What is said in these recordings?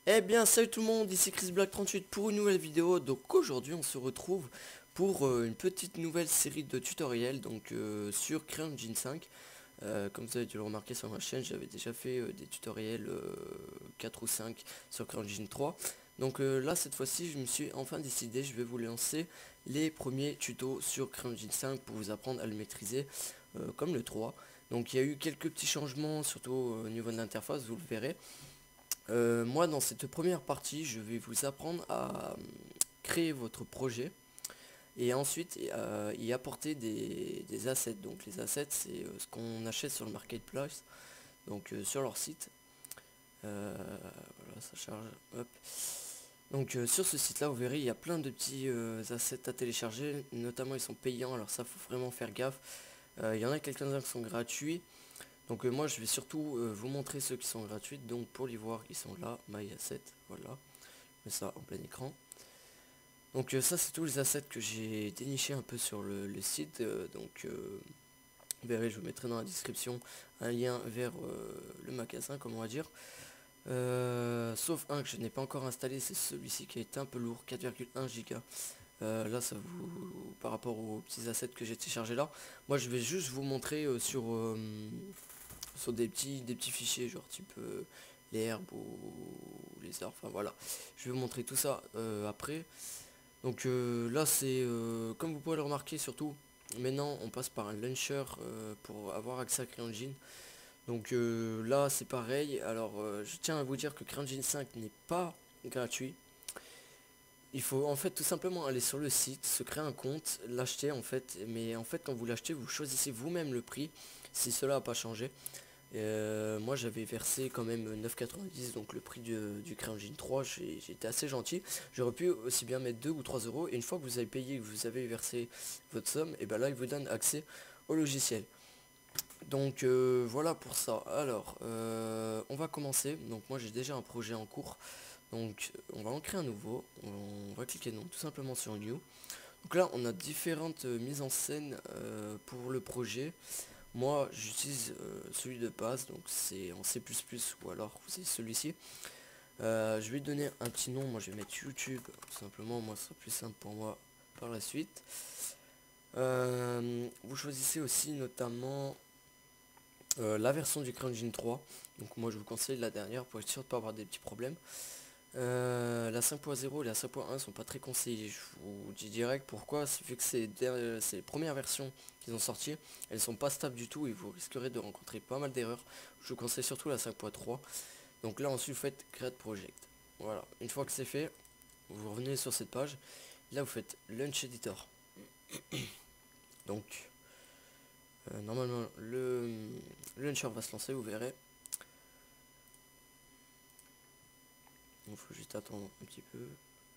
Eh bien salut tout le monde, ici Chris Black 38 pour une nouvelle vidéo. Donc aujourd'hui on se retrouve pour une petite nouvelle série de tutoriels sur CryEngine 5. Comme vous avez dû le remarquer sur ma chaîne, j'avais déjà fait des tutoriels 4 ou 5 sur CryEngine 3. Là cette fois-ci je me suis enfin décidé, je vais vous lancer les premiers tutos sur CryEngine 5 pour vous apprendre à le maîtriser comme le 3. Donc il y a eu quelques petits changements, surtout au niveau de l'interface, vous le verrez. Moi dans cette première partie je vais vous apprendre à créer votre projet et ensuite y apporter des assets. Donc les assets c'est ce qu'on achète sur le marketplace, sur leur site. Voilà, ça charge, hop. Sur ce site là vous verrez il y a plein de petits assets à télécharger, notamment ils sont payants, alors ça faut vraiment faire gaffe. Il y en a quelques-uns qui sont gratuits. Moi je vais surtout vous montrer ceux qui sont gratuits. Donc pour les voir ils sont là, My Asset, voilà, je mets ça en plein écran. Ça c'est tous les assets que j'ai déniché un peu sur le site. Vous verrez, je vous mettrai dans la description un lien vers le magasin, comme on va dire. Sauf un que je n'ai pas encore installé, c'est celui-ci qui est un peu lourd, 4,1 Go. Là ça vous, par rapport aux petits assets que j'ai téléchargés là, moi je vais juste vous montrer sur des petits fichiers genre type les herbes ou les arbres, enfin voilà, je vais vous montrer tout ça après. Là c'est comme vous pouvez le remarquer, surtout maintenant on passe par un launcher pour avoir accès à CryEngine. Là c'est pareil. Alors je tiens à vous dire que CryEngine 5 n'est pas gratuit. Il faut en fait tout simplement aller sur le site, se créer un compte, l'acheter en fait, mais en fait quand vous l'achetez vous choisissez vous-même le prix si cela n'a pas changé. Moi j'avais versé quand même 9,90, donc le prix du CryEngine 3, j'étais assez gentil. J'aurais pu aussi bien mettre 2 ou 3 euros, et une fois que vous avez payé, que vous avez versé votre somme, et ben là il vous donne accès au logiciel. Voilà pour ça. Alors on va commencer. Donc moi j'ai déjà un projet en cours, donc on va en créer un nouveau. On va cliquer donc tout simplement sur New. Donc là on a différentes mises en scène pour le projet. Moi j'utilise celui de base, donc c'est en C++ ou alors c'est celui-ci. Je vais lui donner un petit nom, moi je vais mettre YouTube, tout simplement, moi ce sera plus simple pour moi par la suite. Vous choisissez aussi notamment la version du CryEngine 3. Donc moi je vous conseille la dernière pour être sûr de ne pas avoir des petits problèmes. La 5.0 et la 5.1 sont pas très conseillées, je vous dis direct. Pourquoi? Vu que c'est les premières versions qu'ils ont sorties, elles sont pas stables du tout et vous risquerez de rencontrer pas mal d'erreurs. Je vous conseille surtout la 5.3. Donc là ensuite vous faites Create Project. Voilà, une fois que c'est fait, vous revenez sur cette page. Là vous faites Launch Editor. Donc normalement le launcher va se lancer, vous verrez. Il faut juste attendre un petit peu.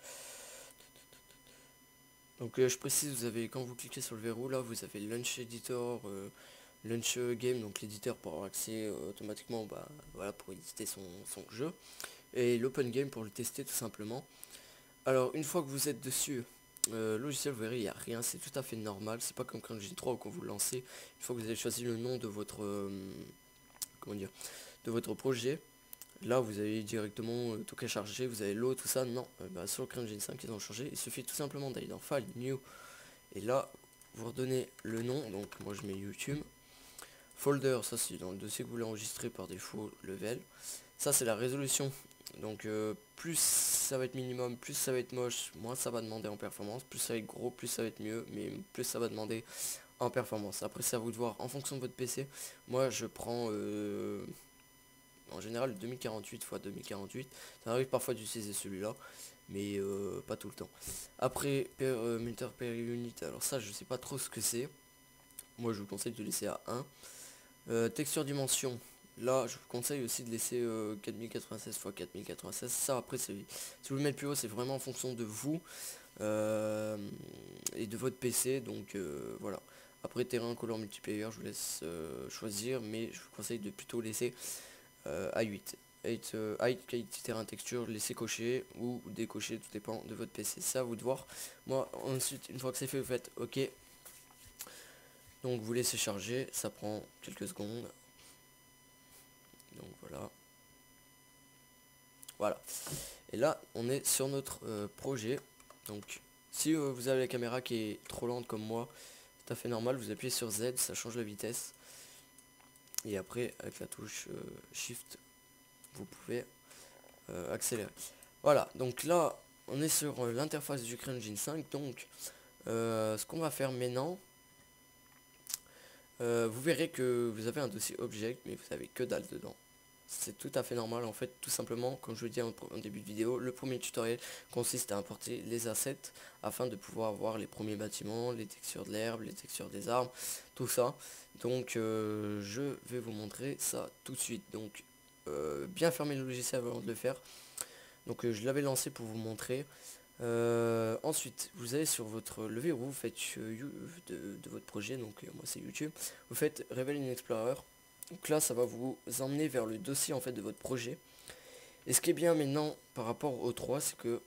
Je précise, vous avez, quand vous cliquez sur le verrou là, vous avez Launch Editor, Launch Game, donc l'éditeur pour avoir accès automatiquement, voilà, pour éditer son jeu, et l'Open Game pour le tester tout simplement. Alors une fois que vous êtes dessus, logiciel, vous verrez, il n'y a rien, c'est tout à fait normal. C'est pas comme quand J3 ou quand vous le lancez, une fois que vous avez choisi le nom de votre comment dire, de votre projet. Là vous avez directement tout qu'à charger, vous avez l'eau, tout ça. Non, sur le CryEngine 5 ils ont changé. Il suffit tout simplement d'aller dans File, New, et là vous redonnez le nom. Donc moi je mets YouTube. Folder, ça c'est dans le dossier que vous voulez enregistrer par défaut, level. Ça c'est la résolution. Plus ça va être minimum, plus ça va être moche, moins ça va demander en performance. Plus ça va être gros, plus ça va être mieux, mais plus ça va demander en performance. Après c'est à vous de voir en fonction de votre PC. Moi je prends en général 2048 x 2048. Ça arrive parfois d'utiliser celui-là, mais pas tout le temps. Après meter per unit, alors ça je sais pas trop ce que c'est. Moi je vous conseille de laisser à 1. Texture dimension, là je vous conseille aussi de laisser 4096 x 4096. Ça après si vous le mettez plus haut, c'est vraiment en fonction de vous et de votre PC. Voilà. Après terrain, color multiplayer, je vous laisse choisir, mais je vous conseille de plutôt laisser à 8. Height, qualité, terrain, texture, laissez cocher ou décocher, tout dépend de votre PC. C'est à vous de voir. Moi ensuite, une fois que c'est fait, vous faites OK. Donc vous laissez charger, ça prend quelques secondes. Donc voilà. Voilà. Et là, on est sur notre projet. Donc, si vous avez la caméra qui est trop lente comme moi, c'est tout à fait normal. Vous appuyez sur Z, ça change la vitesse. Et après, avec la touche Shift, vous pouvez accélérer. Voilà, donc là, on est sur l'interface du CryEngine 5. Donc, ce qu'on va faire maintenant, vous verrez que vous avez un dossier Object, mais vous avez que dalle dedans. C'est tout à fait normal en fait, tout simplement, comme je vous dis en début de vidéo, le premier tutoriel consiste à importer les assets afin de pouvoir voir les premiers bâtiments, les textures de l'herbe, les textures des arbres, tout ça. Donc je vais vous montrer ça tout de suite. Donc bien fermer le logiciel avant de le faire. Donc je l'avais lancé pour vous montrer. Ensuite, vous allez sur le verrou, vous faites de votre projet, donc moi c'est YouTube, vous faites Reveal in Explorer. Donc là, ça va vous emmener vers le dossier en fait de votre projet. Et ce qui est bien maintenant par rapport au 3, c'est que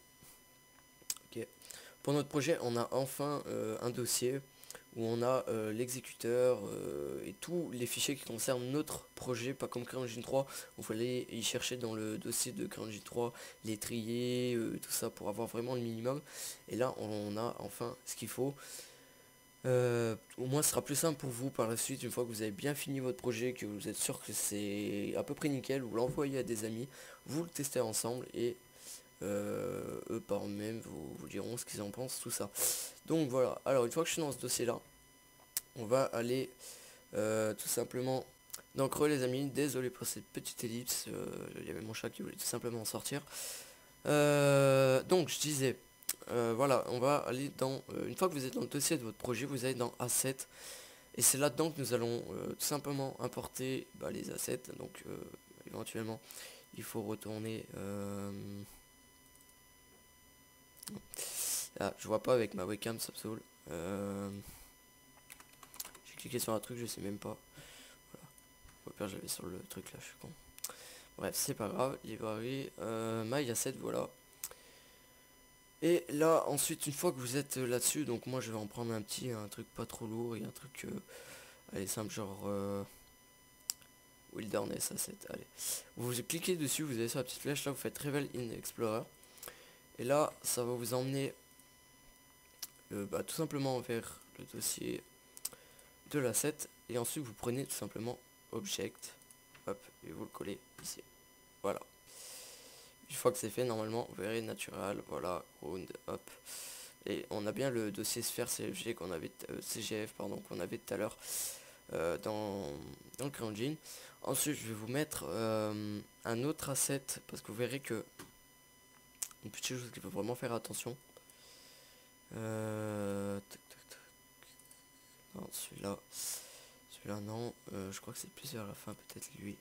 pour notre projet, on a enfin un dossier où on a l'exécuteur et tous les fichiers qui concernent notre projet, pas comme CryEngine 3, où il fallait y chercher dans le dossier de CryEngine 3, les trier, tout ça pour avoir vraiment le minimum. Et là, on a enfin ce qu'il faut. Au moins, ce sera plus simple pour vous par la suite, une fois que vous avez bien fini votre projet, que vous êtes sûr que c'est à peu près nickel, vous l'envoyez à des amis, vous le testez ensemble et eux par eux-mêmes vous diront ce qu'ils en pensent, tout ça. Donc voilà, alors une fois que je suis dans ce dossier là, on va aller tout simplement dans Creux les amis. Désolé pour cette petite ellipse, il y avait mon chat qui voulait tout simplement en sortir. Donc je disais, voilà, on va aller dans, une fois que vous êtes dans le dossier de votre projet, vous allez dans Assets. Et c'est là-dedans que nous allons tout simplement importer les assets. Donc éventuellement, il faut retourner... Ah, je vois pas avec ma webcam, ça me saoule. J'ai cliqué sur un truc, je sais même pas. Voilà. Au pire, j'avais sur le truc là, je suis con. Bref, c'est pas grave. Librairie, my asset, voilà. Et là, ensuite, une fois que vous êtes là-dessus, donc moi je vais en prendre un truc pas trop lourd et un truc, allez, simple, genre Wilderness Asset, allez. Vous cliquez dessus, vous avez sur la petite flèche là, vous faites Reveal in Explorer. Et là, ça va vous emmener tout simplement vers le dossier de l'asset. Et ensuite, vous prenez tout simplement Object, hop, et vous le collez ici. Voilà. Une fois que c'est fait, normalement, vous verrez Natural, voilà, Round, hop. Et on a bien le dossier sphère CFG qu'on avait, CGF, pardon, qu'on avait tout à l'heure dans le CryEngine. Ensuite, je vais vous mettre un autre asset, parce que vous verrez que une petite chose qu'il faut vraiment faire attention. Tac, tac, tac. Non, celui-là non, je crois que c'est plus vers la fin, peut-être lui.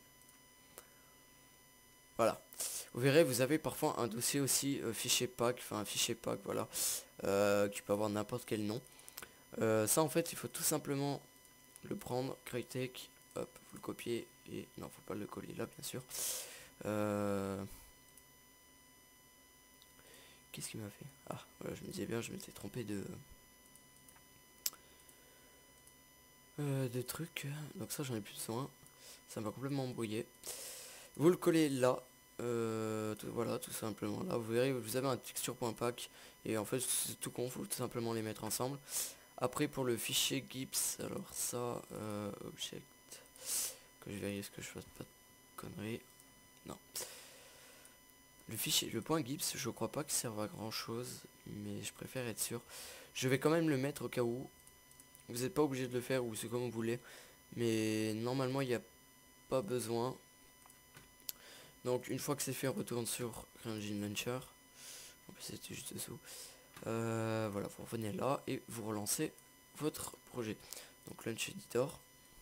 Voilà. Vous verrez, vous avez parfois un dossier aussi fichier pack, enfin un fichier pack, voilà, qui peut avoir n'importe quel nom. Ça en fait, il faut tout simplement le prendre, Crytek, hop, vous le copiez et non, faut pas le coller là, bien sûr. Qu'est-ce qu'il m'a fait? Ah, voilà, je me disais bien, je m'étais trompé de trucs. Donc ça, j'en ai plus besoin. Ça m'a complètement embrouillé. Vous le collez là. Voilà, tout simplement. Là, vous verrez, vous avez un texture.pack. Et en fait, c'est tout con, faut tout simplement les mettre ensemble. Après, pour le fichier Gips, alors ça, Object. Que je vérifie ce que je fasse pas de conneries. Non. Le fichier, le point Gips, je crois pas qu'il serve à grand chose, mais je préfère être sûr. Je vais quand même le mettre au cas où. Vous n'êtes pas obligé de le faire ou c'est comme vous voulez, mais normalement il n'y a pas besoin. Donc une fois que c'est fait, on retourne sur CryEngine Launcher. En plus c'était juste dessous. Voilà, vous revenez là et vous relancez votre projet. Donc Launch Editor.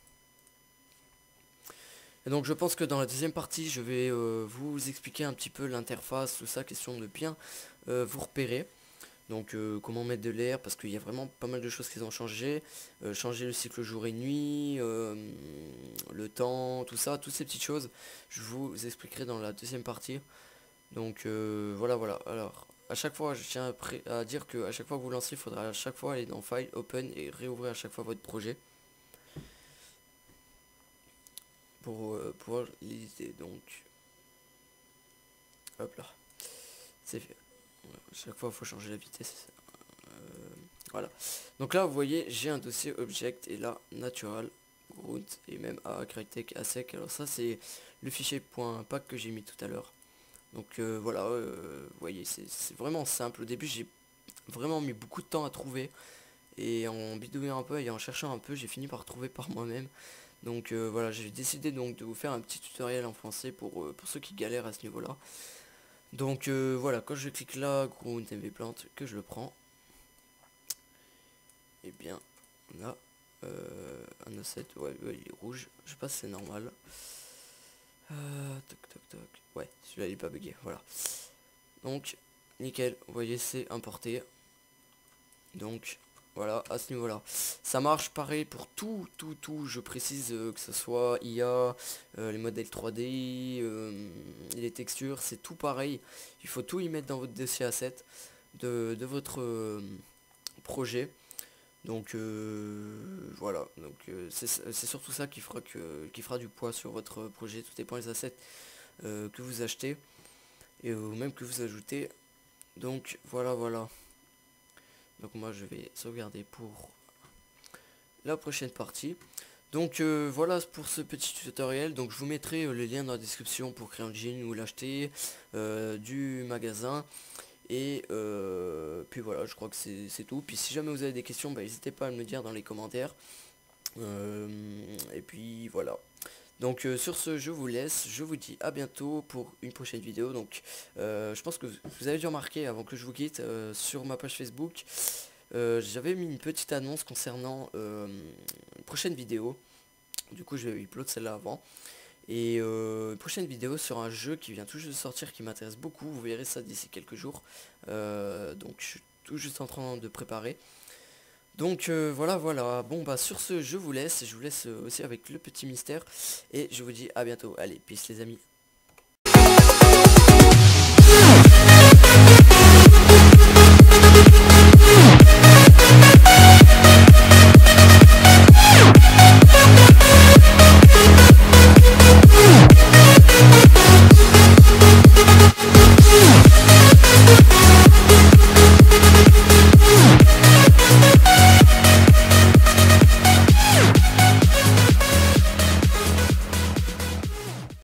Et donc je pense que dans la deuxième partie, je vais vous expliquer un petit peu l'interface, tout ça, question de bien vous repérer. Donc comment mettre de l'air, parce qu'il y a vraiment pas mal de choses qui ont changé. Changer le cycle jour et nuit, le temps, tout ça, toutes ces petites choses, je vous expliquerai dans la deuxième partie. Donc voilà. Alors, à chaque fois, je tiens à dire que à chaque fois que vous lancez, il faudra à chaque fois aller dans File, Open et réouvrir à chaque fois votre projet. Pour pouvoir l'éditer. Donc Hop là, c'est fait. Chaque fois il faut changer la vitesse. Voilà. Donc là vous voyez j'ai un dossier object et là natural grunt et même à crytek à sec. Alors ça c'est le fichier .pack que j'ai mis tout à l'heure. Donc voilà, vous voyez c'est vraiment simple. Au début j'ai vraiment mis beaucoup de temps à trouver. Et en bidouillant un peu et en cherchant un peu, j'ai fini par trouver par moi-même. Donc voilà, j'ai décidé donc de vous faire un petit tutoriel en français pour ceux qui galèrent à ce niveau-là. Donc voilà, quand je clique là, Grunt MV Plante, que je le prends, et bien là, un asset, ouais, il est rouge, je sais pas si c'est normal. Toc toc toc, ouais, celui-là il est pas bugué, voilà. Donc, nickel, vous voyez c'est importé. Donc voilà, à ce niveau là ça marche pareil pour tout, je précise, que ce soit IA, les modèles 3D, les textures, c'est tout pareil. Il faut tout y mettre dans votre dossier asset de votre projet. Donc voilà, donc c'est surtout ça qui fera du poids sur votre projet. Tout dépend des assets que vous achetez et ou même que vous ajoutez. Donc voilà. Donc moi je vais sauvegarder pour la prochaine partie. Donc voilà pour ce petit tutoriel. Donc je vous mettrai le lien dans la description pour créer un jean ou l'acheter du magasin. Et puis voilà, je crois que c'est tout. Puis si jamais vous avez des questions, bah, n'hésitez pas à me le dire dans les commentaires. Et puis voilà. Donc sur ce, je vous laisse, je vous dis à bientôt pour une prochaine vidéo. Donc je pense que vous avez dû remarquer avant que je vous quitte sur ma page Facebook, j'avais mis une petite annonce concernant une prochaine vidéo. Du coup je vais upload celle-là avant. Et une prochaine vidéo sur un jeu qui vient tout juste de sortir qui m'intéresse beaucoup. Vous verrez ça d'ici quelques jours. Donc je suis tout juste en train de préparer. Donc voilà. Bon bah sur ce je vous laisse aussi avec le petit mystère. Et je vous dis à bientôt. Allez, peace les amis.